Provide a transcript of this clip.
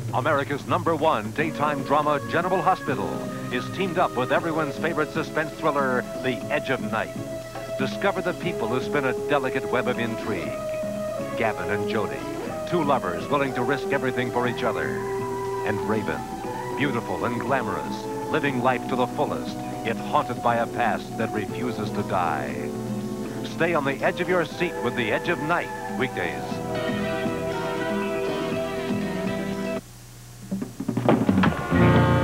America's #1 daytime drama, General Hospital, is teamed up with everyone's favorite suspense thriller, The Edge of Night. Discover the people who spin a delicate web of intrigue. Gavin and Jody, two lovers willing to risk everything for each other. And Raven, beautiful and glamorous, living life to the fullest, yet haunted by a past that refuses to die. Stay on the edge of your seat with The Edge of Night, weekdays.